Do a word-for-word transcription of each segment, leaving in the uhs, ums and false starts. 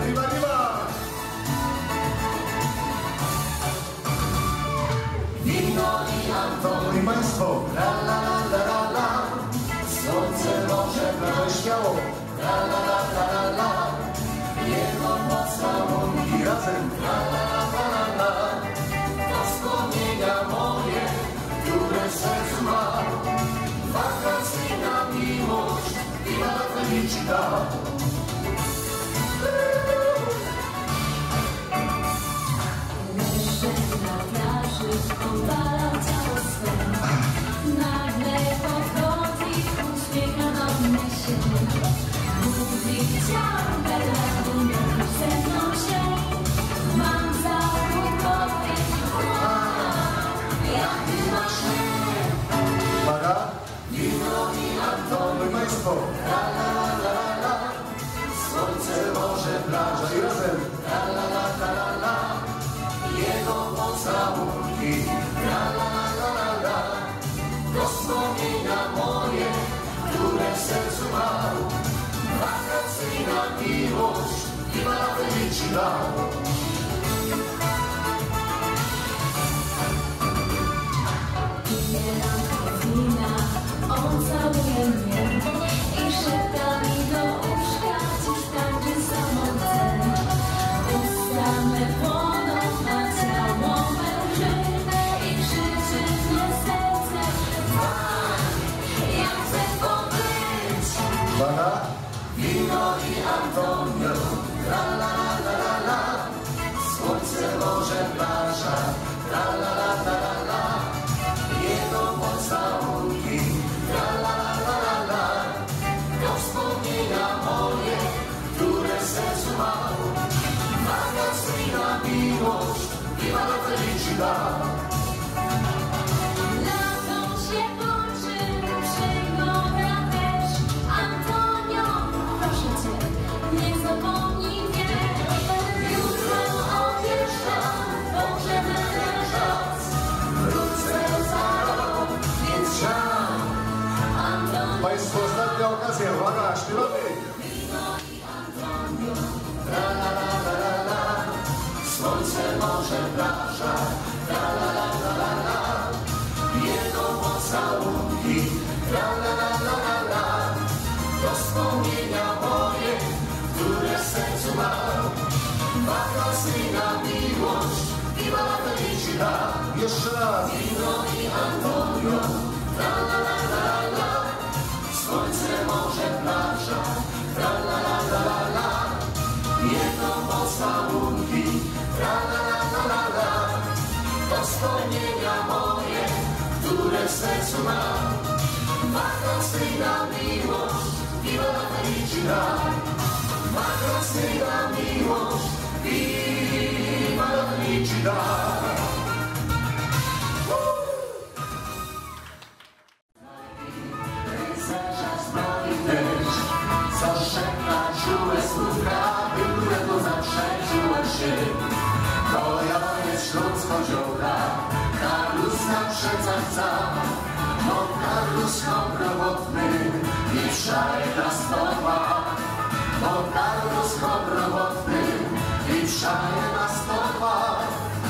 Viva, viva! Wino i Anton i państwo, la la la la la la. Słońce, morze, prawo śmiało, la la la la la la. Jego pocałunki razem, la la la la la la. To wspomnienia moje, które sercu ma. Wakacyjna miłość, viva la felicidad. Obalał ciało swe. Nagle podchodzi, uśmiecha do mnie się. Mówi, chciałam Bella, ze mną się. Mam za głowy, jak ty masz mnie. Uwaga! Wino i Anton i państwo, la la la la la. Słońce, morze, plaża i razem, la la la la la la. Jego pocałunki, la la la la la. To wspomnienia moje, które w sercu mam. Wakacyjna miłość, viva la felicidad. Wybieram wina, on całuje mnie i szepta mi do uszka, dziś tańczy samotnie. Usta me płoną, a ciało me łży i krzyczy mnie serce. Fajnie, ja chcę pobyć. Uwaga! Wino i Antonio, la la la la la la. Słońce, morze, plaża, la la la la la la. Jego pocałunki, la la la la la la. To wspomnienia moje, które w sercu mam. Wakacyjna miłość, viva la felicidad. Lato się kończy, przygoda też. Antonio, proszę cię, nie zapomnij mnie. Jutro odjeżdżam, pogrzebny czas. Wrócę za rok, więc żal. Antonio, Państwo, ostatnia okazja, uwaga, śpiewamy! Wino i Antonio. La la la la la la. Słońce, morze, plaża, la la la la la la. Jego pocałunki, la la la la la la. To wspomnienia moje, które w sercu mam. Wakacyjna miłość, viva la felicidad. Jeszcze raz! Wino i Antonio, la la la la la la. Słońce, morze, plaża, la la la la la la. Jego pocałunki, la la la la la la. To wspomnienia moje, które w sercu mam. Wakacyjna miłość, viva la felicidad. Wakacyjna miłość, viva la felicidad. Rycerza zbroi też, co szepta czułe słówka, byłe to zaprzeczyła się. To ja jest śląsko-dziołka, Karlus na przecachca, bo Karlus dobrowotny i wszaje na stopa. Bo Karlus dobrowotny i wszaje na stopa.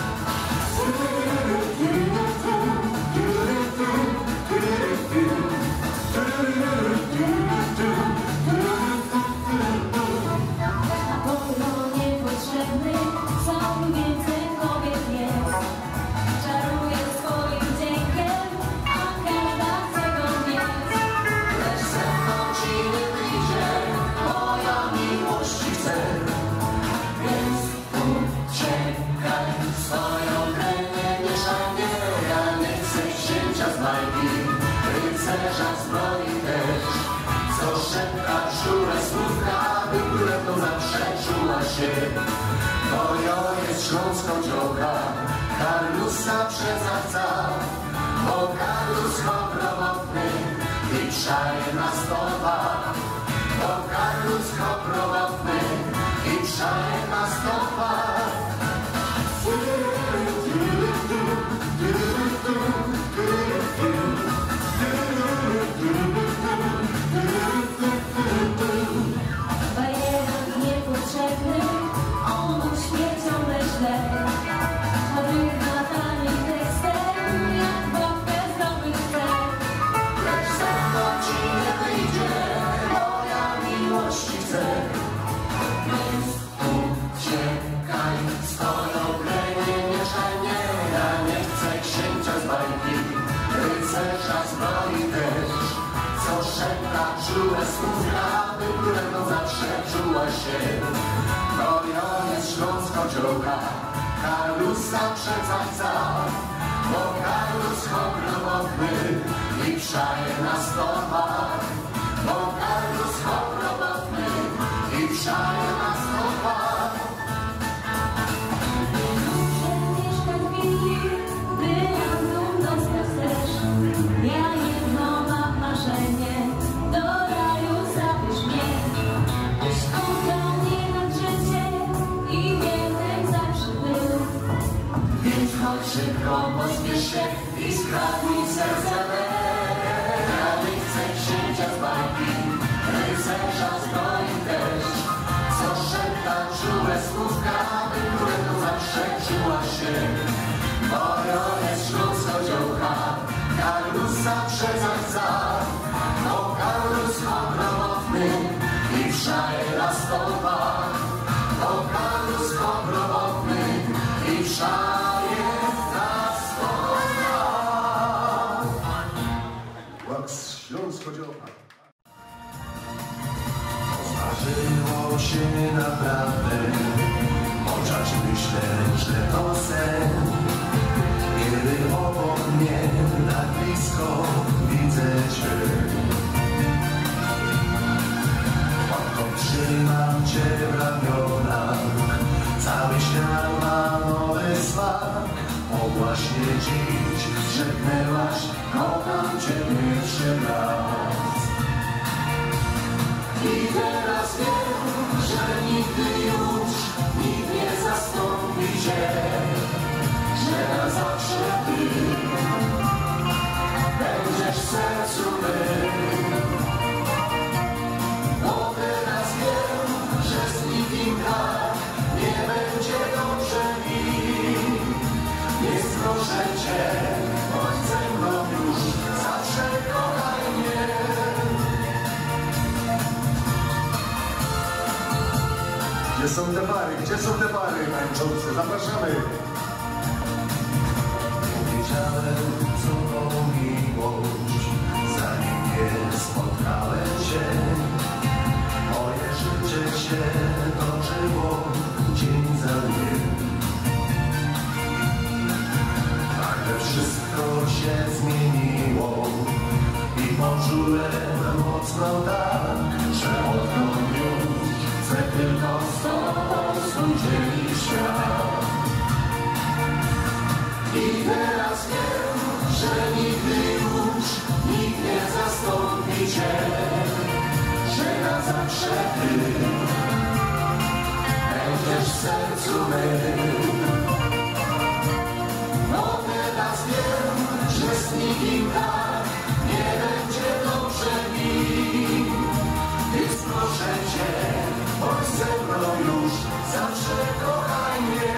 Apollo niepotrzebny, co więcej kobiet jest. Czaruje swoim wdziękiem, a każda chce go mieć. Lecz ze mną ci nie wyjdzie, bo ja miłości chcę. Więc uciekaj, swoją krewę mieszaj mnie. Ja nie chcę księcia z bajki, rycerza zbroi też. Co szepta czule słówka, by krewną zaprzeczyła się. Bo ja jest śląsko-dziołka, Karlusa przezachca. Bo Karlus dobrowotny i wszaje na stopa. Bo Karlus dobrowotny i wszaje na stopa. Bajerach niepotrzebny, czułe słówka, wybrano zawsze czuła się. Koniec Śląsko-Dziołka, Kalusa przecańca, bo Kalus chorobotny i przaje na stopach. Bo Kalus chorobotny i przaje na stopach. Muszę mieszkać w willi, by Andrum dostać też. Ja jedno mam marzenie, do raju zabierz mnie. Byś kochał mnie nad życie i wiernym zawsze był. Więc chodź szybko, pospiesz się i skradnij serce me. Ja nie chcę księcia z bajki, rycerza zbroi deszcz. Co szepta czułe słówka, by to zawsze czuła się. Bojowiec Śląsko-Dziołka, Kalusa przecańca, bo Kalus chorobotny i przaje na stopach. Bo Kalus chorobotny i przaje na stopach. Łaks Śląsko-Dziołka. Zdarzyło się naprawdę, chociaż myślę, że to sen. Kiedy obok mnie tak blisko widzę Cię. Oto trzymam Cię w ramionach, cały świat ma nowy smak. Mogłaś nie dziś, szepnęłaś, kocham Cię pierwszy raz. I teraz wiem, że nigdy już nikt nie zastąpi Cię, że na zawsze Ty będziesz w sercu mym. Bo teraz wiem, że z nikim tak nie będzie dobrze mi. Więc proszę Cię, bądź ze mną już, zawsze kochaj mnie. Gdzie są te pary? Gdzie są te pary tańczące? Zapraszamy! Wiedziałem, co to miłość, zanim nie spotkałem Cię. Moje życie się toczyło dzień za dniem. Nagle wszystko się zmieniło i poczułem mocno tak, że odtąd już chcę tylko z Tobą swój dzieli świat. I teraz wiem, że nigdy już nikt nie zastąpi Cię, że na zawsze Ty będziesz w sercu mym. Bo teraz wiem, że z nikim tak nie będzie dobrze mi. Więc proszę Cię, bądź ze mną już, zawsze kochaj mnie.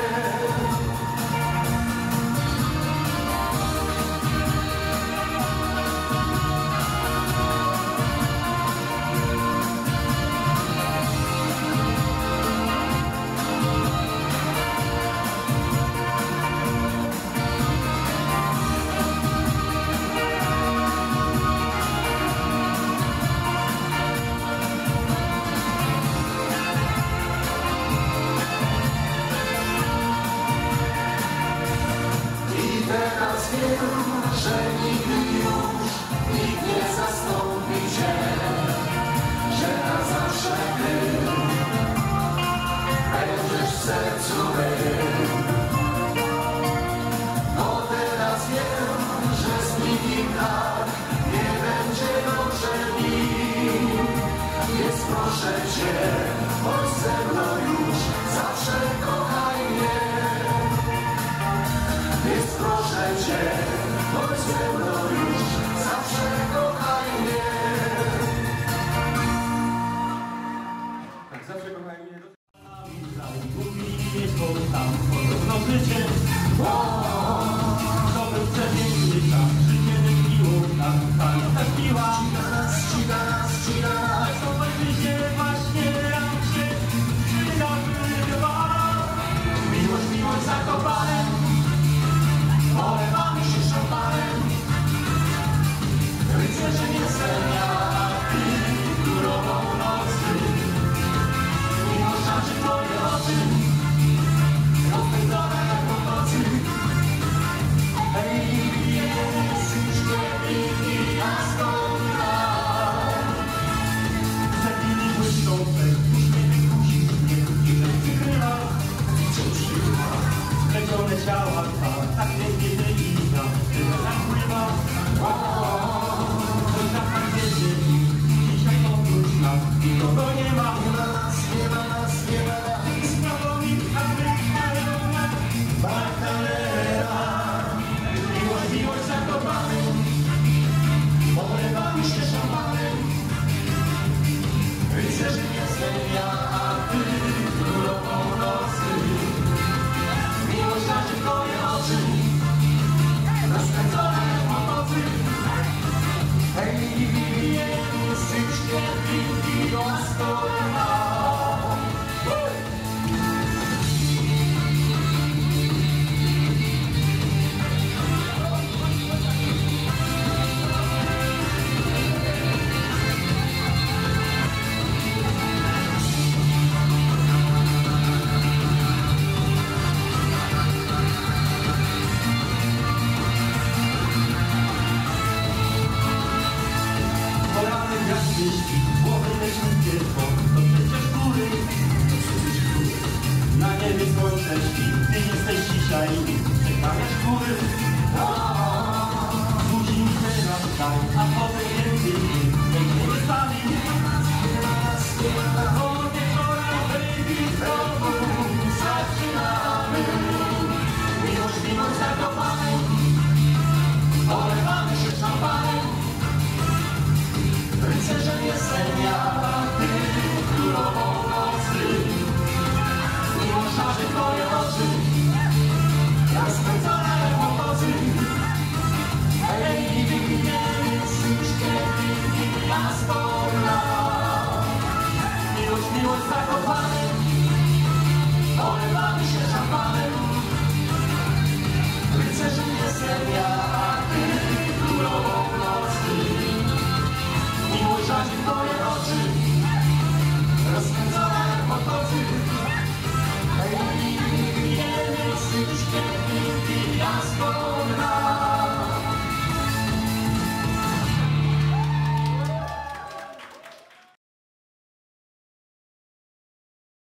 Że nigdy już nikt nie zastąpi Cię, że na zawsze Ty będziesz w sercu mym. Bo teraz wiem, że z nikim tak nie będzie dobrze mi. Więc proszę Cię, bądź ze mną już, zawsze kochaj mnie. Więc proszę Cię, bądź ze mną już, zawsze kochaj mnie. Tak, zawsze kochaj mnie. Tam podobno życie, to był przepiękny czas, życie wybiło nam, ta piła. Ściga nas, ściga nas, ściga nas. To będzie się właśnie nam się wydarzyła. Miłość, miłość zakopałem, polewamy się szampanem. myśli, głowy myśli tylko, to przecież góry, to przecież góry. Na niebie słońce śpi, ty jesteś dzisiaj, czekajesz góry. Budzi mi teraz daj, a potem więcej dni, będziemy sami. Od wieczora, baby, znowu zaczynamy. Miłość, miłość zakopamy, olewamy się szampanem. Rycerzem jestem ja, ty królową nocy. Miłość szarzy twoje oczy, jak spędzone kłopoty. Hej, jest już kiedy nas wolna. Miłość, miłość zakopane, olewamy się szampanem. Rycerzem jestem ja, ty królową nocy. Miłość szarzy twoje